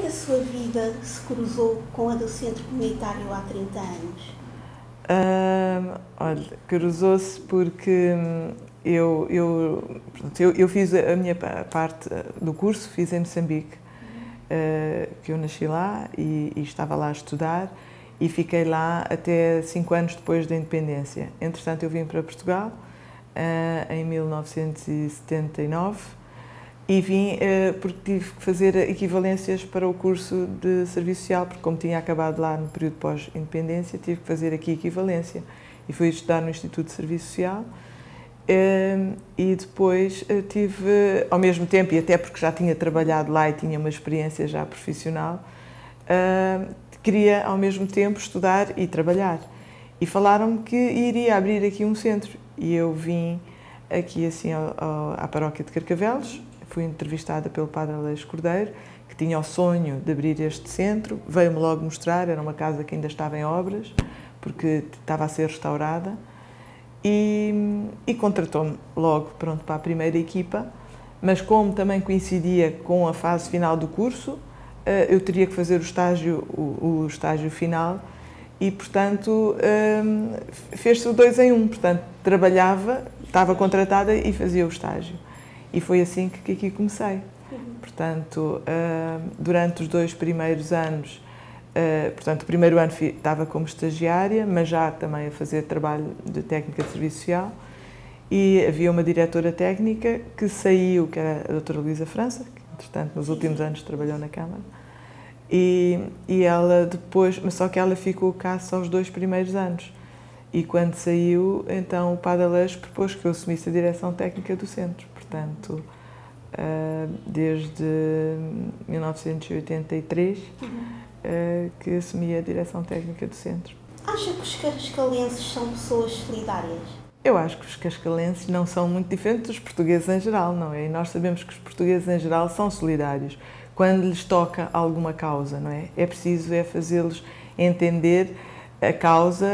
que a sua vida se cruzou com a do Centro Comunitário há 30 anos? Olha, cruzou-se porque eu fiz a minha parte do curso, fiz em Moçambique, que eu nasci lá e estava lá a estudar e fiquei lá até 5 anos depois da independência. Entretanto, eu vim para Portugal em 1979 e vim porque tive que fazer equivalências para o curso de Serviço Social, porque como tinha acabado lá no período pós-independência, tive que fazer aqui equivalência e fui estudar no Instituto de Serviço Social. E depois tive, ao mesmo tempo, e até porque já tinha trabalhado lá e tinha uma experiência já profissional, queria ao mesmo tempo estudar e trabalhar. E falaram-me que iria abrir aqui um centro. E eu vim aqui assim à paróquia de Carcavelos, fui entrevistada pelo Padre Aleixo Cordeiro, que tinha o sonho de abrir este centro, veio-me logo mostrar, era uma casa que ainda estava em obras, porque estava a ser restaurada, e contratou-me logo pronto, para a primeira equipa, mas como também coincidia com a fase final do curso, eu teria que fazer o estágio final e, portanto, fez-se o 2 em 1, portanto, trabalhava, estava contratada e fazia o estágio. E foi assim que aqui comecei. Portanto, durante os 2 primeiros anos, portanto, o primeiro ano estava como estagiária, mas já também a fazer trabalho de técnica de serviço social. E havia uma diretora técnica que saiu, que era a doutora Luísa França, que, entretanto, nos últimos anos trabalhou na Câmara. E ela depois, mas só que ela ficou cá só os 2 primeiros anos. E quando saiu, então o Padre Aleixo propôs que eu assumisse a direção técnica do centro. Portanto, desde 1983 que assumi a direção técnica do centro. Acha que os cascalenses são pessoas solidárias? Eu acho que os cascalenses não são muito diferentes dos portugueses em geral, não é? E nós sabemos que os portugueses em geral são solidários. Quando lhes toca alguma causa, não é? É preciso fazê-los entender a causa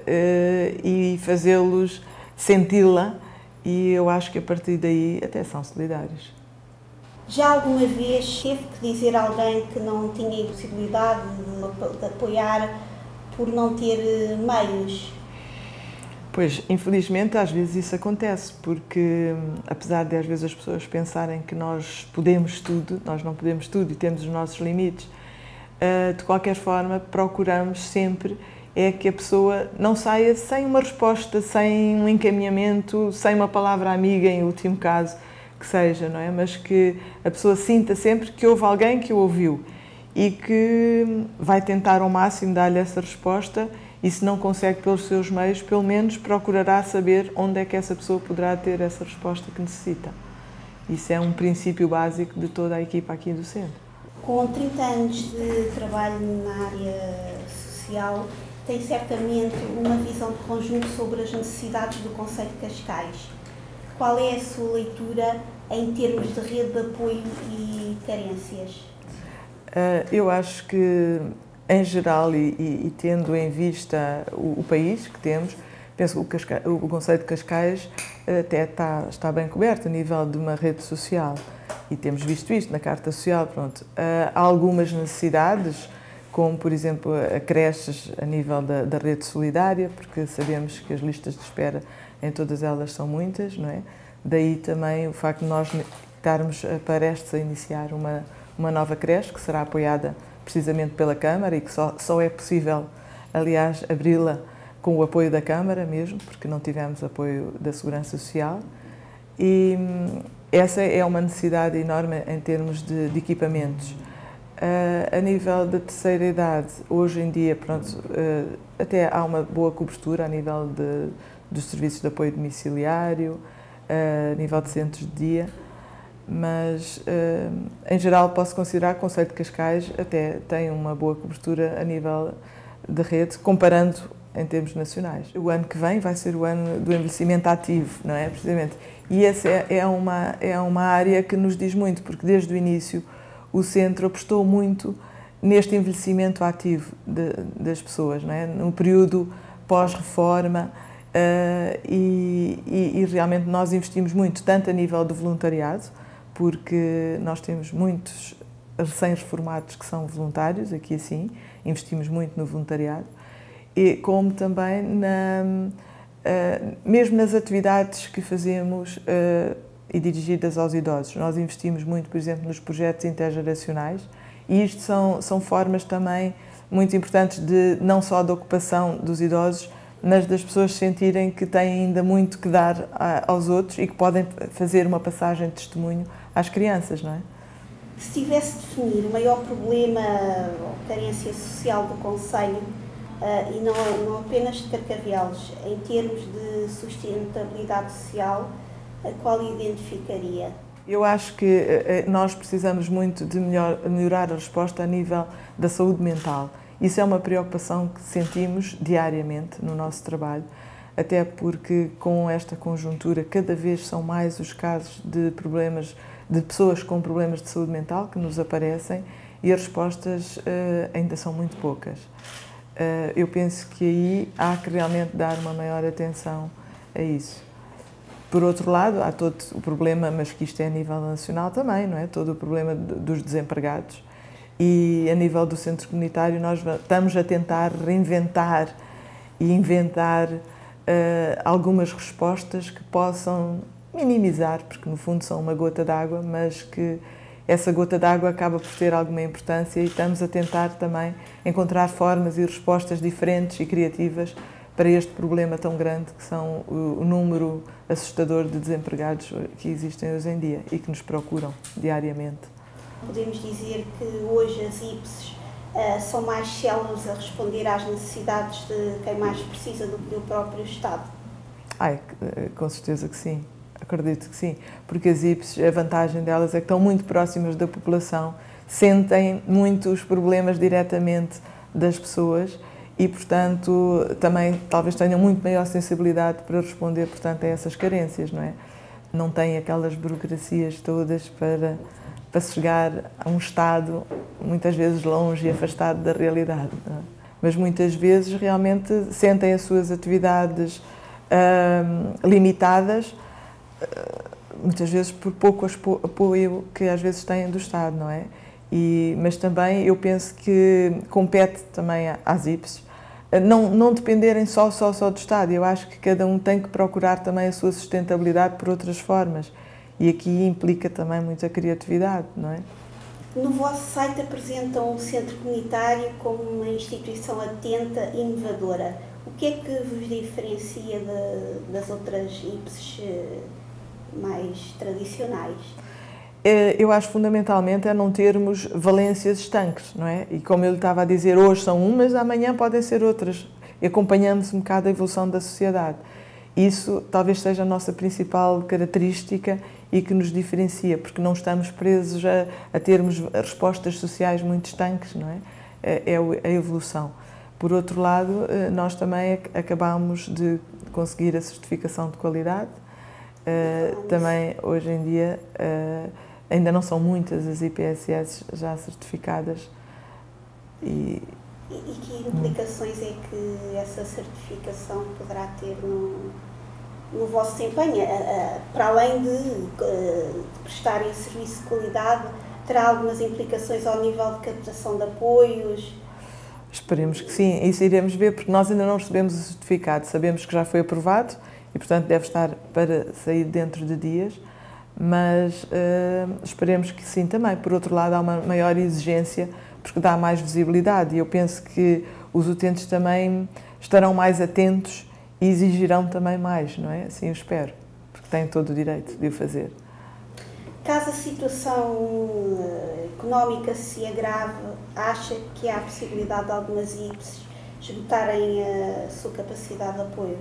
e fazê-los senti-la, e eu acho que a partir daí até são solidários. Já alguma vez teve que dizer a alguém que não tinha possibilidade de apoiar por não ter meios? Pois, infelizmente, às vezes isso acontece, porque apesar de às vezes as pessoas pensarem que nós podemos tudo, nós não podemos tudo e temos os nossos limites, de qualquer forma procuramos sempre que a pessoa não saia sem uma resposta, sem um encaminhamento, sem uma palavra amiga, em último caso, que seja, não é? Mas que a pessoa sinta sempre que houve alguém que o ouviu e que vai tentar ao máximo dar-lhe essa resposta, e se não consegue pelos seus meios, pelo menos procurará saber onde é que essa pessoa poderá ter essa resposta que necessita. Isso é um princípio básico de toda a equipa aqui do centro. Com 30 anos de trabalho na área social, tem certamente uma visão de conjunto sobre as necessidades do concelho de Cascais. Qual é a sua leitura em termos de rede de apoio e carências? Eu acho que, em geral, e tendo em vista o país que temos, penso que o concelho de Cascais até está bem coberto a nível de uma rede social. E temos visto isto na Carta Social. Pronto. Há algumas necessidades, como, por exemplo, a creches a nível da rede solidária, porque sabemos que as listas de espera em todas elas são muitas, não é? Daí também o facto de nós estarmos prestes a iniciar uma nova creche, que será apoiada precisamente pela Câmara e que só é possível, aliás, abri-la com o apoio da Câmara mesmo, porque não tivemos apoio da Segurança Social. E essa é uma necessidade enorme em termos de equipamentos. A nível da terceira idade, hoje em dia, pronto, até há uma boa cobertura a nível dos serviços de apoio domiciliário, a nível de centros de dia, mas em geral posso considerar que o concelho de Cascais até tem uma boa cobertura a nível de rede, comparando em termos nacionais. O ano que vem vai ser o ano do envelhecimento ativo, não é? Precisamente. E essa é uma área que nos diz muito, porque desde o início o centro apostou muito neste envelhecimento ativo das pessoas, não é? No período pós-reforma, e realmente nós investimos muito, tanto a nível do voluntariado, porque nós temos muitos recém-reformados que são voluntários, aqui assim, investimos muito no voluntariado, e como também mesmo nas atividades que fazemos e dirigidas aos idosos. Nós investimos muito, por exemplo, nos projetos intergeracionais, e isto são formas também muito importantes de não só da ocupação dos idosos, mas das pessoas sentirem que têm ainda muito que dar aos outros e que podem fazer uma passagem de testemunho às crianças, não é? Se tivesse de definir o maior problema ou carência social do concelho, e não apenas de Carcavelos, em termos de sustentabilidade social, a qual identificaria? Eu acho que nós precisamos muito de melhorar a resposta a nível da saúde mental. Isso é uma preocupação que sentimos diariamente no nosso trabalho, até porque com esta conjuntura cada vez são mais os casos de problemas, de pessoas com problemas de saúde mental que nos aparecem e as respostas ainda são muito poucas. Eu penso que aí há que realmente dar uma maior atenção a isso. Por outro lado, há todo o problema, mas que isto é a nível nacional também, não é? Todo o problema dos desempregados. E a nível do centro comunitário nós estamos a tentar reinventar e inventar algumas respostas que possam minimizar, porque no fundo são uma gota d'água, mas que essa gota d'água acaba por ter alguma importância, e estamos a tentar também encontrar formas e respostas diferentes e criativas para este problema tão grande que são o número assustador de desempregados que existem hoje em dia e que nos procuram diariamente. Podemos dizer que hoje as IPSs são mais céleres a responder às necessidades de quem mais precisa do que o próprio Estado? Com certeza que sim, acredito que sim, porque as IPSs, a vantagem delas é que estão muito próximas da população, sentem muito os problemas diretamente das pessoas e, portanto, também talvez tenham muito maior sensibilidade para responder, portanto, a essas carências, não é? Não têm aquelas burocracias todas para chegar a um estado muitas vezes longe e afastado da realidade, não é? Mas muitas vezes realmente sentem as suas atividades limitadas, muitas vezes por pouco apoio que às vezes têm do Estado, não é? Mas também eu penso que compete também às IPSs não dependerem só do Estado. Eu acho que cada um tem que procurar também a sua sustentabilidade por outras formas. E aqui implica também muita criatividade, não é? No vosso site apresentam o centro comunitário como uma instituição atenta e inovadora. O que é que vos diferencia das outras IPSs mais tradicionais? Eu acho fundamentalmente é não termos valências estanques, não é? E como eu lhe estava a dizer, hoje são umas, amanhã podem ser outras. E acompanhamos um bocado a evolução da sociedade. Isso talvez seja a nossa principal característica e que nos diferencia, porque não estamos presos a termos respostas sociais muito estanques, não é? É a evolução. Por outro lado, nós também acabamos de conseguir a certificação de qualidade. Também, hoje em dia, ainda não são muitas as IPSS já certificadas. E que implicações é que essa certificação poderá ter no vosso desempenho? Para além de prestarem serviço de qualidade, terá algumas implicações ao nível de captação de apoios? Esperemos que sim, isso iremos ver, porque nós ainda não recebemos o certificado. Sabemos que já foi aprovado e, portanto, deve estar para sair dentro de dias, mas esperemos que sim também. Por outro lado, há uma maior exigência, porque dá mais visibilidade, e eu penso que os utentes também estarão mais atentos e exigirão também mais, não é? Assim eu espero, porque têm todo o direito de o fazer. Caso a situação económica se agrave, acha que há a possibilidade de algumas IPSs esgotarem a sua capacidade de apoio?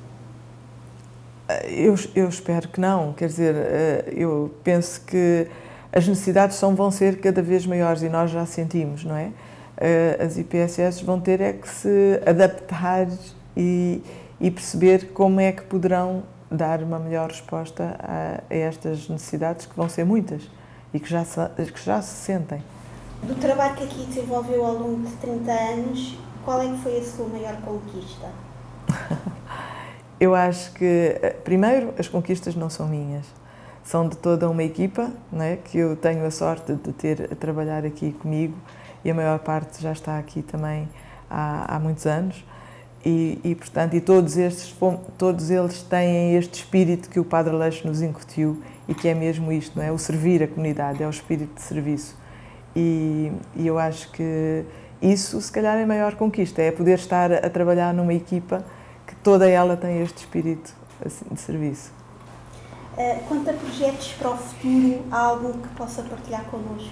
Eu espero que não, quer dizer, eu penso que as necessidades vão ser cada vez maiores e nós já sentimos, não é? As IPSS vão ter é que se adaptar e perceber como é que poderão dar uma melhor resposta a estas necessidades, que vão ser muitas e que já se sentem. Do trabalho que aqui desenvolveu ao longo de 30 anos, qual é que foi a sua maior conquista? Eu acho que, primeiro, as conquistas não são minhas, são de toda uma equipa, não é? Que eu tenho a sorte de ter a trabalhar aqui comigo, e a maior parte já está aqui também há muitos anos. Portanto, todos eles têm este espírito que o Padre Aleixo nos incutiu, e que é mesmo isto, não é? O servir a comunidade, é o espírito de serviço. E eu acho que isso, se calhar, é a maior conquista, é poder estar a trabalhar numa equipa que toda ela tem este espírito assim, de serviço. Quanto a projetos para o futuro, há algum que possa partilhar connosco?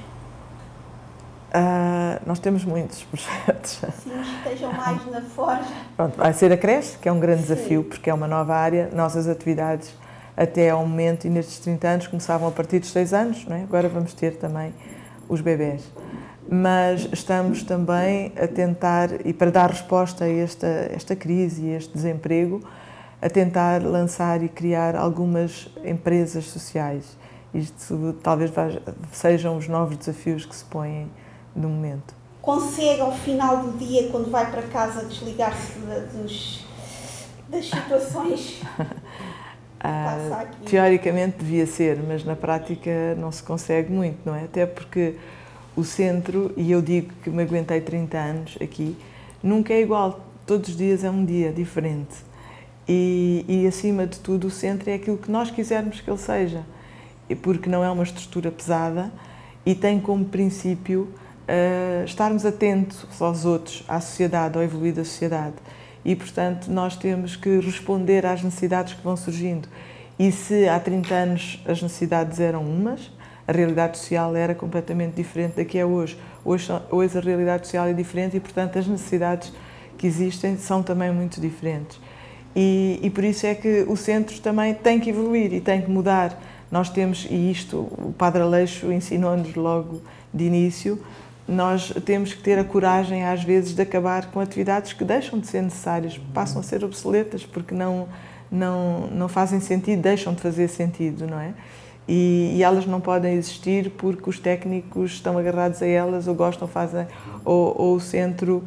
Nós temos muitos projetos. Sim, estejam mais na forja. Pronto, vai ser a creche, que é um grande Sim. desafio, porque é uma nova área. Nossas atividades, até ao momento e nestes 30 anos, começavam a partir dos 6 anos, não é? Agora vamos ter também os bebés. Mas estamos também a tentar, e para dar resposta a esta crise e este desemprego, a tentar lançar e criar algumas empresas sociais. Isto talvez sejam os novos desafios que se põem no momento. Consegue, ao final do dia, quando vai para casa, desligar-se das situações que passa aqui? Teoricamente devia ser, mas na prática não se consegue muito, não é? Até porque o centro, e eu digo que me aguentei 30 anos aqui, nunca é igual. Todos os dias é um dia diferente. E acima de tudo, o centro é aquilo que nós quisermos que ele seja, porque não é uma estrutura pesada e tem como princípio estarmos atentos aos outros, à sociedade, ao evoluir da sociedade. E, portanto, nós temos que responder às necessidades que vão surgindo. E se há 30 anos as necessidades eram umas, a realidade social era completamente diferente da que é hoje. Hoje a realidade social é diferente e, portanto, as necessidades que existem são também muito diferentes. E por isso é que o centro também tem que evoluir e tem que mudar. Nós temos, e isto o Padre Aleixo ensinou-nos logo de início, nós temos que ter a coragem, às vezes, de acabar com atividades que deixam de ser necessárias, passam a ser obsoletas, porque não fazem sentido, deixam de fazer sentido, não é? E elas não podem existir porque os técnicos estão agarrados a elas, ou gostam, fazem, ou o centro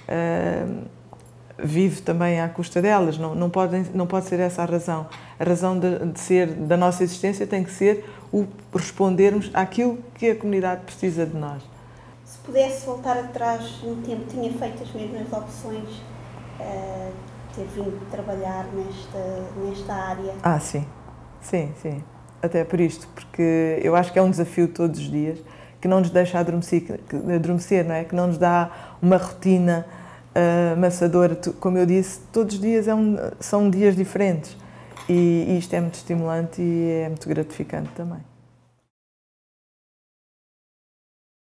vive também à custa delas. Não pode ser essa a razão. A razão de ser da nossa existência tem que ser o respondermos àquilo que a comunidade precisa de nós. Se pudesse voltar atrás no tempo, tinha feito as mesmas opções, ter vindo trabalhar nesta área? Sim. Sim. Até por isto, porque eu acho que é um desafio todos os dias, que não nos deixa adormecer, não é? Que não nos dá uma rotina amassadora. Como eu disse, todos os dias são dias diferentes, e isto é muito estimulante e é muito gratificante também.